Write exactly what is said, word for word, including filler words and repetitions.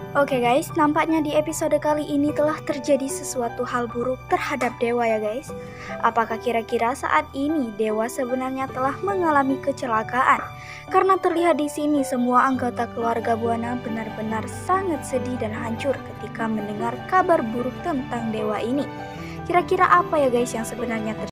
Oke guys, nampaknya di episode kali ini telah terjadi sesuatu hal buruk terhadap Dewa ya guys. Apakah kira-kira saat ini Dewa sebenarnya telah mengalami kecelakaan? Karena terlihat di sini semua anggota keluarga Buana benar-benar sangat sedih dan hancur ketika mendengar kabar buruk tentang Dewa ini. Kira-kira apa ya guys yang sebenarnya terjadi?